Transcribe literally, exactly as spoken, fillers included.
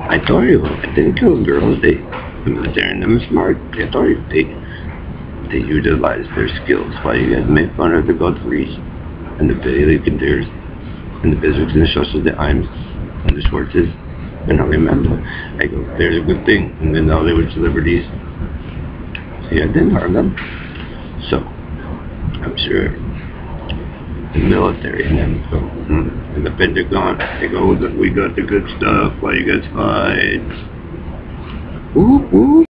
I told you, I didn't kill girls. They, the military and them are smart. I told you, they, they utilize their skills. Why you guys make fun of the Godfreys and the Bailey Kinteers and the Bismarcks and the Schussels, the Imes and the Schwartzes? And I remember, I go, there's a good thing. And then now they were celebrities. See, I didn't harm them. So, I'm sure the military and them go, hmm, and the Pentagon, they go, we got the good stuff, why you guys fight? Ooh, ooh.